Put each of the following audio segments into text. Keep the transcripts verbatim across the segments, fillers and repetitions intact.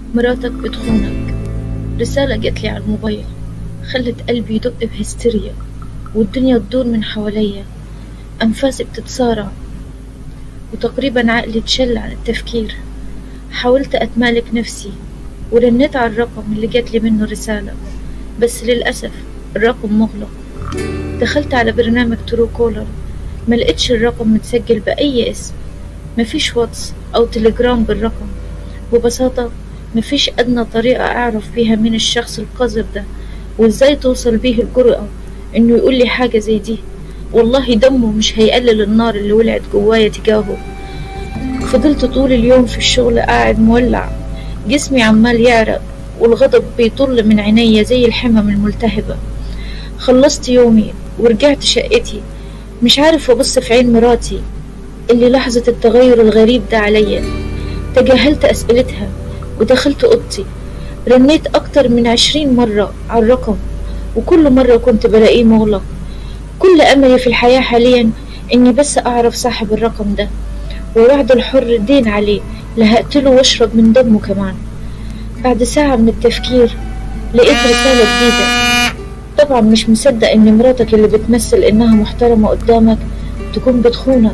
مراتك بتخونك. رسالة جاتلي على الموبايل خلت قلبي يدق بهستيريا والدنيا تدور من حواليا، أنفاسي بتتصارع وتقريبا عقلي اتشل عن التفكير. حاولت أتمالك نفسي ورنيت على الرقم اللي جاتلي منه رسالة، بس للأسف الرقم مغلق. دخلت على برنامج ترو كولر، ملقتش الرقم متسجل بأي اسم، مفيش واتس أو تليجرام بالرقم. ببساطة مفيش أدنى طريقة أعرف بيها مين الشخص القذر ده، وإزاي توصل بيه الجرأة إنه يقولي حاجة زي دي. والله دمه مش هيقلل النار اللي ولعت جوايا تجاهه. فضلت طول اليوم في الشغل قاعد مولع، جسمي عمال يعرق والغضب بيطل من عينيا زي الحمم الملتهبة. خلصت يومي ورجعت شقتي، مش عارف أبص في عين مراتي اللي لحظة التغير الغريب ده عليا. تجاهلت أسئلتها ودخلت أوضتي، رنيت أكتر من عشرين مرة على الرقم وكل مرة كنت بلاقيه مغلق. كل أملي في الحياة حاليا إني بس أعرف صاحب الرقم ده، ووعد الحر دين عليه، لا هقتله واشرب من دمه كمان. بعد ساعة من التفكير لقيت رسالة جديدة. طبعا مش مصدق إن مراتك اللي بتمثل إنها محترمة قدامك تكون بتخونك.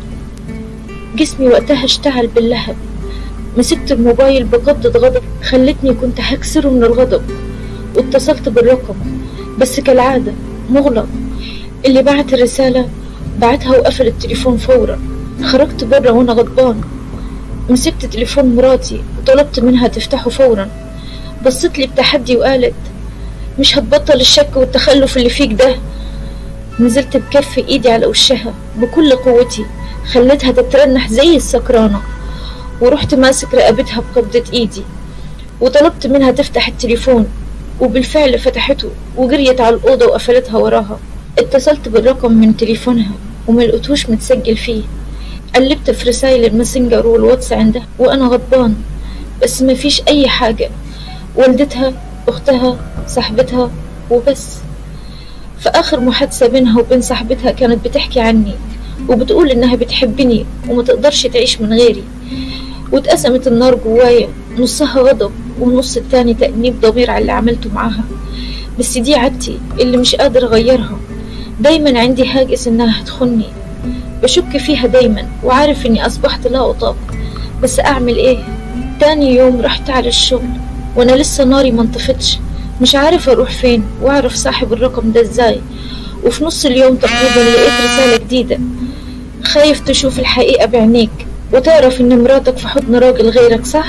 جسمي وقتها اشتعل باللهب، مسكت الموبايل بقبضة غضب خلتني كنت هكسره من الغضب، واتصلت بالرقم بس كالعادة مغلق. اللي بعت الرسالة بعتها وقفل التليفون فورا. خرجت برا وانا غضبان، مسكت تليفون مراتي وطلبت منها تفتحه فورا. بصت لي بتحدي وقالت: مش هتبطل الشك والتخلف اللي فيك ده؟ نزلت بكف ايدي على وشها بكل قوتي، خلتها تترنح زي السكرانة، ورحت ماسك رقبتها بقبضة ايدي وطلبت منها تفتح التليفون، وبالفعل فتحته وجريت على الأوضة وقفلتها وراها. اتصلت بالرقم من تليفونها وملقتوش متسجل فيه. قلبت في رسائل الماسنجر والواتس عندها وانا غضبان، بس مفيش اي حاجة. والدتها، اختها، صاحبتها، وبس. في اخر محادثة بينها وبين صاحبتها كانت بتحكي عني وبتقول انها بتحبني وما تقدرش تعيش من غيري. واتقسمت النار جوايا، نصها غضب والنص التاني تأنيب ضمير على اللي عملته معاها. بس دي عادتي اللي مش قادر اغيرها. دايما عندي هاجس انها هتخني، بشك فيها دايما وعارف اني اصبحت لا اطاق، بس اعمل ايه؟ تاني يوم رحت على الشغل وانا لسه ناري منطفتش، مش عارف اروح فين واعرف صاحب الرقم ده ازاي. وفي نص اليوم تقريبا لقيت رسالة جديدة: خايف تشوف الحقيقة بعينيك وتعرف ان مراتك في حضن راجل غيرك، صح؟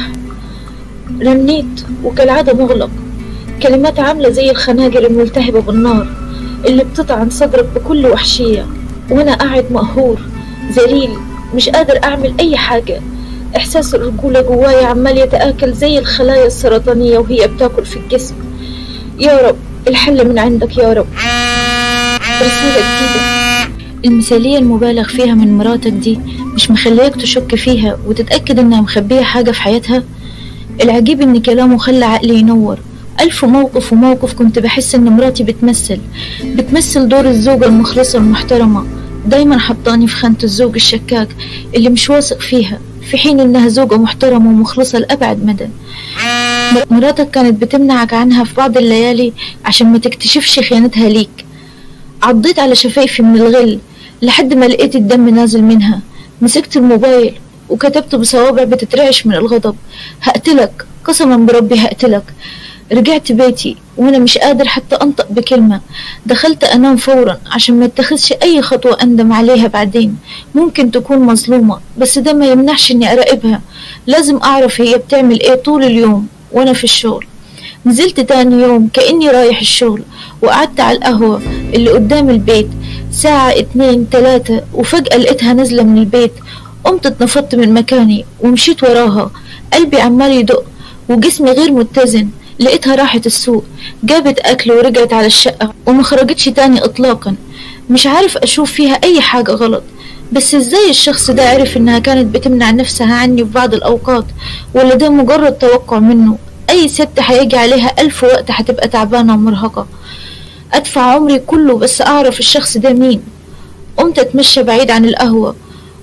رنيت وكالعادة مغلق. كلمات عاملة زي الخناجر الملتهبة بالنار اللي بتطعن صدرك بكل وحشية، وانا قاعد مقهور ذليل مش قادر اعمل اي حاجة. احساس الرجولة جوايا عمال يتآكل زي الخلايا السرطانية وهي بتاكل في الجسم. يا رب الحل من عندك يا رب. رسالة جديدة. المثالية المبالغ فيها من مراتك دي مش مخليك تشك فيها وتتأكد انها مخبية حاجة في حياتها؟ العجيب ان كلامه خلى عقلي ينور. ألف موقف وموقف كنت بحس ان مراتي بتمثل بتمثل دور الزوجة المخلصة المحترمة، دايما حطاني في خانة الزوج الشكاك اللي مش واثق فيها، في حين انها زوجة محترمة ومخلصة لأبعد مدى. مراتك كانت بتمنعك عنها في بعض الليالي عشان ما تكتشفش خيانتها ليك. عضيت على شفايفي من الغل لحد ما لقيت الدم نازل منها. مسكت الموبايل وكتبت بصوابع بتترعش من الغضب: هقتلك، قسما بربي هقتلك. رجعت بيتي وانا مش قادر حتى انطق بكلمة. دخلت انام فورا عشان ما اتخذش اي خطوة اندم عليها بعدين. ممكن تكون مظلومة بس ده ما يمنعش اني اراقبها، لازم اعرف هي بتعمل ايه طول اليوم وانا في الشغل. نزلت تاني يوم كأني رايح الشغل وقعدت على القهوة اللي قدام البيت ساعة اتنين تلاتة، وفجأة لقيتها نازلة من البيت. قمت اتنفضت من مكاني ومشيت وراها، قلبي عمال يدق وجسمي غير متزن. لقيتها راحت السوق، جابت اكل ورجعت على الشقة وما خرجتش تاني اطلاقا. مش عارف اشوف فيها اي حاجة غلط، بس ازاي الشخص ده عرف انها كانت بتمنع نفسها عني في بعض الاوقات؟ ولا ده مجرد توقع منه؟ اي ست هيجي عليها الف وقت هتبقى تعبانة ومرهقة. ادفع عمري كله بس اعرف الشخص ده مين. قمت اتمشى بعيد عن القهوة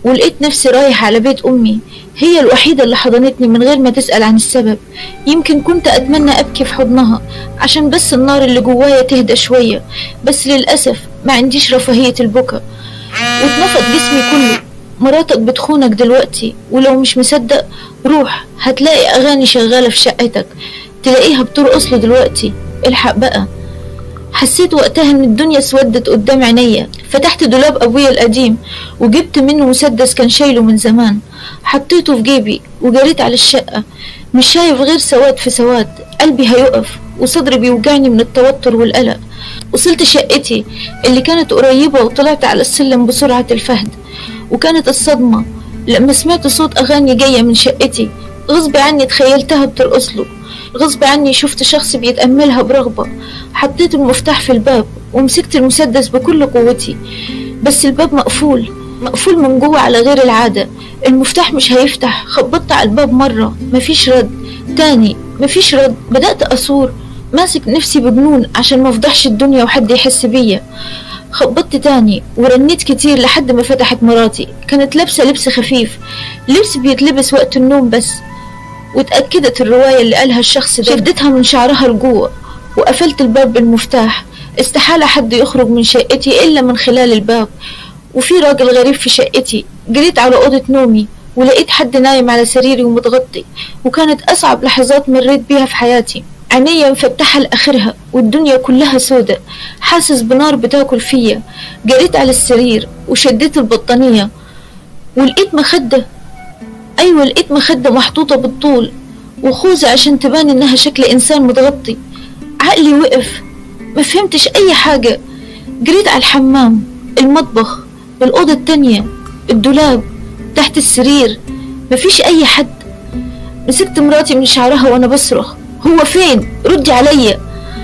ولقيت نفسي رايح على بيت أمي، هي الوحيدة اللي حضنتني من غير ما تسأل عن السبب. يمكن كنت أتمنى أبكي في حضنها عشان بس النار اللي جوايا تهدى شوية، بس للأسف ما عنديش رفاهية البكا، واتنفض جسمي كله. مراتك بتخونك دلوقتي، ولو مش مصدق روح هتلاقي أغاني شغالة في شقتك، تلاقيها بترقص له دلوقتي، الحق بقى. حسيت وقتها ان الدنيا اسودت قدام عينيا. فتحت دولاب ابويا القديم وجبت منه مسدس كان شايله من زمان، حطيته في جيبي وجريت على الشقة. مش شايف غير سواد في سواد، قلبي هيقف وصدري بيوجعني من التوتر والقلق. وصلت شقتي اللي كانت قريبة وطلعت على السلم بسرعة الفهد، وكانت الصدمة لما سمعت صوت أغاني جاية من شقتي. غصب عني تخيلتها بترقصله، غصب عني شفت شخص بيتأملها برغبة. حطيت المفتاح في الباب ومسكت المسدس بكل قوتي، بس الباب مقفول مقفول من جوه على غير العادة. المفتاح مش هيفتح. خبطت على الباب مرة مفيش رد، تاني مفيش رد. بدأت أصور ماسك نفسي بجنون عشان ما افضحش الدنيا وحد يحس بيا. خبطت تاني ورنيت كتير لحد ما فتحت مراتي. كانت لابسة لبس خفيف، لبس بيتلبس وقت النوم بس، واتأكدت الرواية اللي قالها الشخص ده. شدتها من شعرها لجوه وقفلت الباب بالمفتاح. استحالة حد يخرج من شقتي إلا من خلال الباب، وفي راجل غريب في شقتي. جريت على أوضة نومي ولقيت حد نايم على سريري ومتغطي، وكانت أصعب لحظات مريت بيها في حياتي. عينيا مفتحة لآخرها والدنيا كلها سودة، حاسس بنار بتاكل فيا. جريت على السرير وشديت البطانية ولقيت مخدة، أيوة لقيت مخدة محطوطة بالطول وخوذة عشان تبان إنها شكل إنسان متغطي. عقلي وقف، ما فهمتش أي حاجة. جريت على الحمام، المطبخ، الأوضة التانية، الدولاب، تحت السرير، مفيش أي حد. مسكت مراتي من شعرها وأنا بصرخ: هو فين؟ ردي عليا.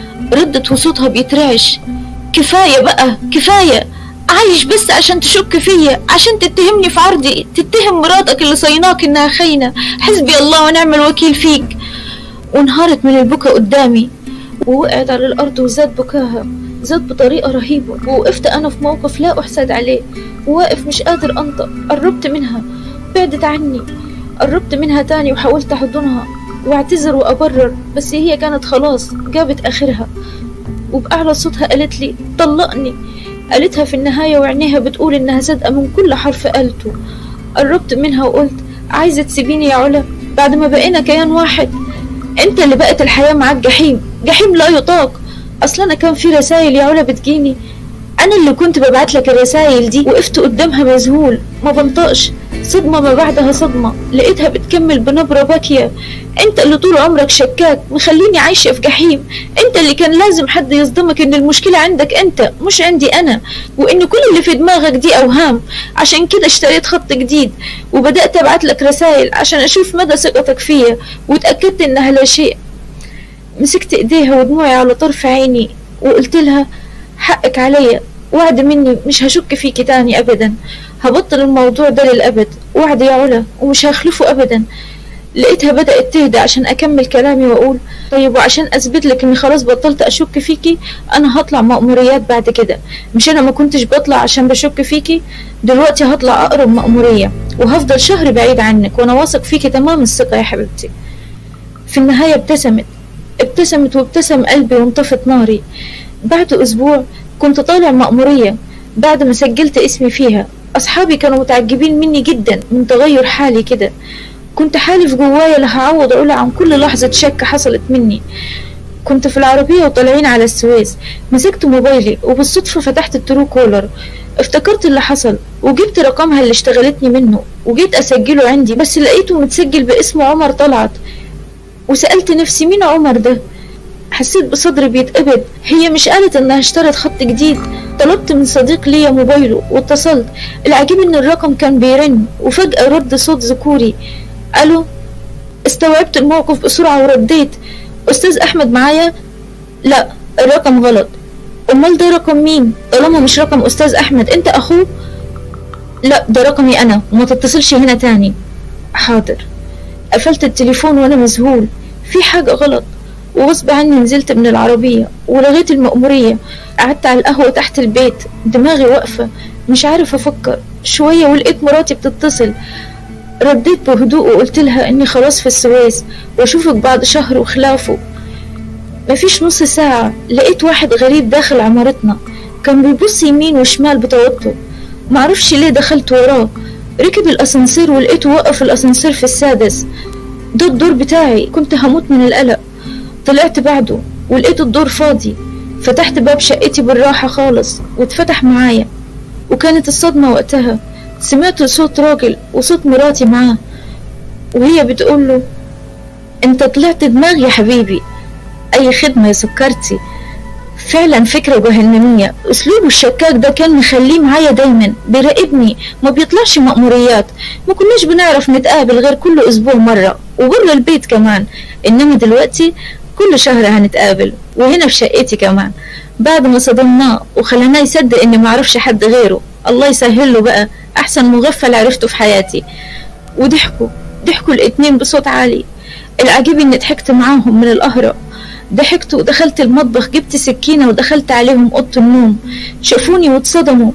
ردت وصوتها بيترعش: كفاية بقى كفاية، عايش بس عشان تشك فيا، عشان تتهمني في عرضي، تتهم مراتك اللي صيناك إنها خاينة. حسبي الله ونعم الوكيل فيك. وانهارت من البكا قدامي ووقعت على الأرض وزاد بكاها، زاد بطريقة رهيبة. ووقفت أنا في موقف لا أحسد عليه، وواقف مش قادر أنطق. قربت منها، بعدت عني. قربت منها تاني وحاولت أحضنها واعتذر وأبرر، بس هي كانت خلاص جابت آخرها، وبأعلى صوتها قالت لي: طلقني. قالتها في النهاية وعينيها بتقول إنها صادقة من كل حرف قالته. قربت منها وقلت: عايزة تسيبيني يا علا بعد ما بقينا كيان واحد؟ انت اللي بقت الحياة معاك جحيم، جحيم لا يطاق. اصلا انا كان في رسائل يا علا بتجيني، انا اللي كنت ببعت لك الرسائل دي. وقفت قدامها مذهول ما بنطقش، صدمة ما بعدها صدمة. لقيتها بتكمل بنبرة باكية: انت اللي طول عمرك شكاك مخليني عايشة في جحيم، انت اللي كان لازم حد يصدمك ان المشكلة عندك انت مش عندي انا، وان كل اللي في دماغك دي اوهام. عشان كده اشتريت خط جديد وبدأت ابعت لك رسائل عشان اشوف مدى ثقتك فيا، واتأكدت انها لا شيء. مسكت ايديها ودموعي على طرف عيني وقلت لها: حقك عليا، وعد مني مش هشك فيكي تاني ابدا، هبطل الموضوع ده للابد، وعد يا علا ومش هخلفه ابدا. لقيتها بدأت تهدى عشان اكمل كلامي واقول: طيب وعشان اثبت لك اني خلاص بطلت اشك فيكي، انا هطلع مأموريات بعد كده. مش انا ما كنتش بطلع عشان بشك فيكي؟ دلوقتي هطلع اقرب مأمورية وهفضل شهر بعيد عنك، وانا واثق فيكي تمام الثقة يا حبيبتي. في النهاية ابتسمت ابتسمت وابتسم قلبي وانطفت ناري. بعد اسبوع كنت طالع مأمورية بعد ما سجلت اسمي فيها. أصحابي كانوا متعجبين مني جدا من تغير حالي كده. كنت حالف جوايا لا هعوض علا عن كل لحظة شك حصلت مني. كنت في العربية وطالعين على السويس، مسكت موبايلي وبالصدفة فتحت الترو كولر، افتكرت اللي حصل وجبت رقمها اللي اشتغلتني منه وجيت أسجله عندي، بس لقيته متسجل باسم عمر طلعت. وسألت نفسي: مين عمر ده؟ حسيت بصدري بيتقبض. هي مش قالت انها اشترت خط جديد؟ طلبت من صديق ليا موبايله واتصلت. العجيب ان الرقم كان بيرن وفجأة رد صوت ذكوري: الو. استوعبت الموقف بسرعة ورديت: استاذ احمد معايا؟ لا الرقم غلط. امال ده رقم مين طالما مش رقم استاذ احمد؟ انت اخوه؟ لا ده رقمي انا وما تتصلش هنا تاني. حاضر. قفلت التليفون وانا مذهول، في حاجة غلط. وغصب عني نزلت من العربية ولغيت المأمورية. قعدت على القهوة تحت البيت، دماغي واقفة مش عارف أفكر. شوية ولقيت مراتي بتتصل، رديت بهدوء وقلت لها اني خلاص في السويس واشوفك بعد شهر وخلافه. مفيش نص ساعة لقيت واحد غريب داخل عمارتنا، كان بيبص يمين وشمال بتوتر، معرفش ليه دخلت وراه. ركب الاسانسير ولقيته وقف الاسانسير في السادس، ده الدور بتاعي، كنت هموت من القلق. طلعت بعده ولقيت الدور فاضي، فتحت باب شقتي بالراحة خالص واتفتح معايا. وكانت الصدمة وقتها سمعت صوت راجل وصوت مراتي معاه وهي بتقوله انت طلعت دماغ يا حبيبي. اي خدمة يا سكرتي. فعلا فكرة جهنمية. اسلوبه الشكاك ده كان مخليه معايا دايما بيراقبني، ما بيطلعش مأموريات. ما كناش بنعرف نتقابل غير كل اسبوع مرة وبره البيت كمان، انما دلوقتي كل شهر هنتقابل وهنا في شقتي كمان. بعد ما صدمناه وخلاناه يصدق اني معرفش حد غيره، الله يسهل له بقى، احسن مغفل عرفته في حياتي. وضحكوا ضحكوا الاتنين بصوت عالي. العجيب اني ضحكت معاهم من القهرة. ضحكت ودخلت المطبخ، جبت سكينة ودخلت عليهم اوضة النوم. شافوني واتصدموا.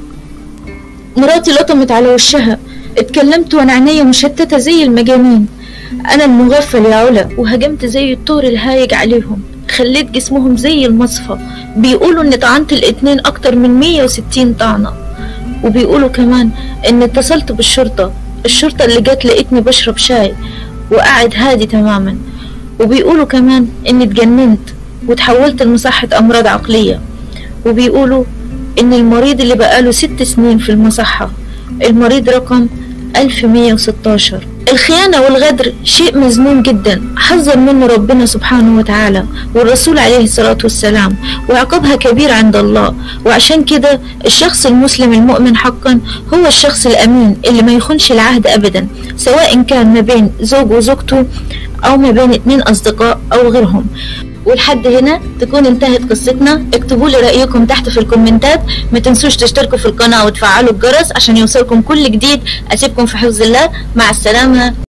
مراتي لطمت على وشها. اتكلمت وانا عينيا مشتتة زي المجانين. انا المغفل يا علا، وهجمت زي الطور الهايج عليهم، خليت جسمهم زي المصفى. بيقولوا ان طعنت الاتنين اكتر من مية وستين طعنة، وبيقولوا كمان ان اتصلت بالشرطة. الشرطة اللي جت لقيتني بشرب شاي وقاعد هادي تماما. وبيقولوا كمان اني اتجننت وتحولت لمصحة امراض عقلية. وبيقولوا ان المريض اللي بقاله ست سنين في المصحة المريض رقم ألف ومية وستاشر. الخيانة والغدر شيء مذموم جدا، حذر منه ربنا سبحانه وتعالى والرسول عليه الصلاة والسلام، وعقابها كبير عند الله. وعشان كده الشخص المسلم المؤمن حقا هو الشخص الأمين اللي ما يخونش العهد أبدا، سواء كان ما بين زوج وزوجته أو ما بين اتنين أصدقاء أو غيرهم. ولحد هنا تكون انتهت قصتنا. اكتبوا لي رأيكم تحت في الكومنتات، ما تنسوش تشتركوا في القناة وتفعلوا الجرس عشان يوصلكم كل جديد. اسيبكم في حفظ الله، مع السلامة.